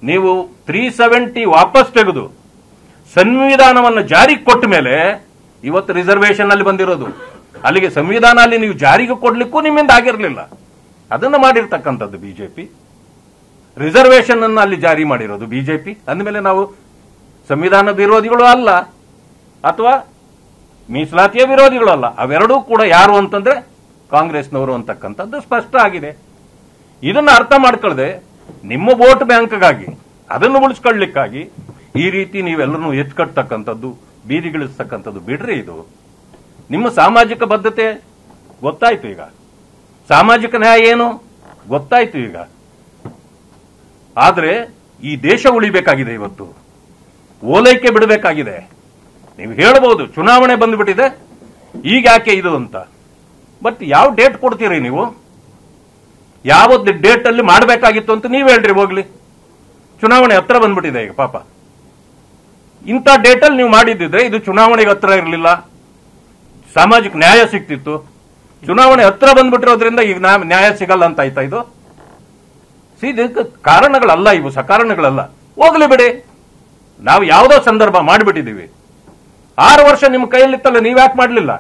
ನೀವು 370 ವಾಪಸ್ ತೆಗೆದು ಸಂವಿಧಾನವನ್ನು ಜಾರಿಗೆ ಕೊಟ್ಟ ಮೇಲೆ ಇವತ್ತು ರಿಸರ್ವೇಶನ್ ಅಲ್ಲಿ ಬಂದಿರೋದು. ಅಲ್ಲಿಗೆ ಸಂವಿಧಾನ ಅಲ್ಲಿ ನೀವು ಜಾರಿಗೆ ಕೊಡ್ಲಿಕ್ಕೂ ನಿಮ್ಮಿಂದ ಆಗಿರಲಿಲ್ಲ. ಅದನ್ನು ಮಾಡಿರ್ತಕ್ಕಂಥದ್ದು ಬಿಜೆಪಿ. ರಿಸರ್ವೇಶನ್ ಅನ್ನು ಅಲ್ಲಿ ಜಾರಿ ಮಾಡಿರೋದು ಬಿಜೆಪಿ. ಅಂದಮೇಲೆ ನಾವು ಸಂವಿಧಾನ ವಿರೋಧಿಗಳು ಅಲ್ಲ, ಅಥವಾ ಮೀಸಲಾತಿಯ ವಿರೋಧಿಗಳು ಅಲ್ಲ. ಅವೆರಡೂ ಕೂಡ ಯಾರು ಅಂತಂದ್ರೆ ಕಾಂಗ್ರೆಸ್ನವರು ಅಂತಕ್ಕಂಥದ್ದು ಸ್ಪಷ್ಟ ಆಗಿದೆ. ಇದನ್ನ ಅರ್ಥ ಮಾಡ್ಕೊಳ್ಳದೆ ನಿಮ್ಮ ವೋಟ್ ಬ್ಯಾಂಕ್ಗಾಗಿ, ಅದನ್ನು ಉಳಿಸ್ಕೊಳ್ಳಿಕ್ಕಾಗಿ ಈ ರೀತಿ ನೀವೆಲ್ಲರೂ ಎತ್ಕಟ್ಟತಕ್ಕಂಥದ್ದು, ಬೀದಿಗಿಳಿಸ್ತಕ್ಕಂಥದ್ದು ಬಿಡ್ರಿ. ಇದು ನಿಮ್ಮ ಸಾಮಾಜಿಕ ಬದ್ಧತೆ ಗೊತ್ತಾಯ್ತು. ಈಗ ಸಾಮಾಜಿಕ ನ್ಯಾಯ ಏನು ಗೊತ್ತಾಯ್ತು. ಈಗ ಆದ್ರೆ ಈ ದೇಶ ಉಳಿಬೇಕಾಗಿದೆ. ಇವತ್ತು ಓಲೈಕೆ ಬಿಡಬೇಕಾಗಿದೆ. ನೀವು ಹೇಳಬಹುದು ಚುನಾವಣೆ ಬಂದ್ಬಿಟ್ಟಿದೆ, ಈಗ ಯಾಕೆ ಇದು ಅಂತ. ಬಟ್ ಯಾವ ಡೇಟ್ ಕೊಡ್ತೀರಿ ನೀವು? ಯಾವ ಡೇಟ್ ಅಲ್ಲಿ ಮಾಡಬೇಕಾಗಿತ್ತು ಅಂತ ನೀವ್ ಹೇಳ್ರಿ ಹೋಗ್ಲಿ. ಚುನಾವಣೆ ಹತ್ರ ಬಂದ್ಬಿಟ್ಟಿದೆ ಈಗ ಪಾಪ. ಇಂಥ ಡೇಟ್ ಅಲ್ಲಿ ನೀವು ಮಾಡಿದ್ದಿದ್ರೆ ಇದು ಚುನಾವಣೆಗೆ ಹತ್ರ ಇರಲಿಲ್ಲ, ಸಾಮಾಜಿಕ ನ್ಯಾಯ ಸಿಕ್ತಿತ್ತು. ಚುನಾವಣೆ ಹತ್ರ ಬಂದ್ಬಿಟ್ಟಿರೋದ್ರಿಂದ ಈಗ ನ್ಯಾಯ ಸಿಗಲ್ಲ ಅಂತ ಆಯ್ತಾ ಇದು? ಇದಕ್ಕೆ ಕಾರಣಗಳಲ್ಲ, ಇವು ಸಕಾರಣಗಳಲ್ಲ. ಹೋಗ್ಲಿ ಬಿಡಿ, ನಾವು ಯಾವುದೋ ಸಂದರ್ಭ ಮಾಡಿಬಿಟ್ಟಿದ್ದೀವಿ. 6 ವರ್ಷ ನಿಮ್ಮ ಕೈಯಲ್ಲಿತ್ತಲ್ಲ, ನೀವ್ಯಾಕೆ ಮಾಡಲಿಲ್ಲ?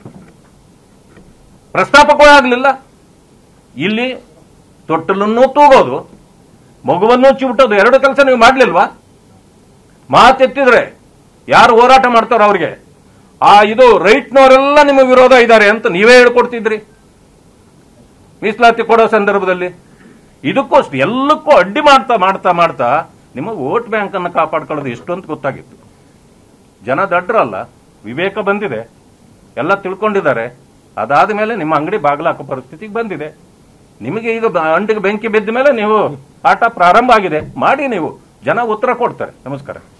ಪ್ರಸ್ತಾಪಕ್ಕೂ ಆಗಲಿಲ್ಲ. ಇಲ್ಲಿ ತೊಟ್ಟಲನ್ನು ತೂಗೋದು, ಮಗುವನ್ನು ಚಿವುಟೋದು, ಎರಡು ಕೆಲಸ ನೀವು ಮಾಡಲಿಲ್ವಾ? ಮಾತೆತ್ತಿದ್ರೆ ಯಾರು ಹೋರಾಟ ಮಾಡ್ತಾರೋ ಅವ್ರಿಗೆ ಇದು ರೈಟ್ನವರೆಲ್ಲ ನಿಮ್ಮ ವಿರೋಧ ಇದ್ದಾರೆ ಅಂತ ನೀವೇ ಹೇಳ್ಕೊಡ್ತಿದ್ರಿ ಮೀಸಲಾತಿ ಕೊಡೋ ಸಂದರ್ಭದಲ್ಲಿ. ಇದಕ್ಕೋಸ್ಕರ ಎಲ್ಲಕ್ಕೂ ಅಡ್ಡಿ ಮಾಡ್ತಾ ಮಾಡ್ತಾ ಮಾಡ್ತಾ ನಿಮ್ಮ ವೋಟ್ ಬ್ಯಾಂಕ್ ಅನ್ನು ಕಾಪಾಡ್ಕೊಳ್ಳೋದು ಎಷ್ಟು ಅಂತ ಗೊತ್ತಾಗಿತ್ತು. ಜನ ದಡ್ರಲ್ಲ, ವಿವೇಕ ಬಂದಿದೆ, ಎಲ್ಲ ತಿಳ್ಕೊಂಡಿದ್ದಾರೆ. ಅದಾದ ಮೇಲೆ ನಿಮ್ಮ ಅಂಗಡಿ ಬಾಗಿಲಾಕೋ ಪರಿಸ್ಥಿತಿಗೆ ಬಂದಿದೆ. ನಿಮಗೆ ಈಗ ಅಂಡಿಗೆ ಬೆಂಕಿ ಬಿದ್ದ ಮೇಲೆ ನೀವು ಆಟ ಪ್ರಾರಂಭ ಆಗಿದೆ. ಮಾಡಿ, ನೀವು ಜನ ಉತ್ತರ ಕೊಡ್ತಾರೆ. ನಮಸ್ಕಾರ.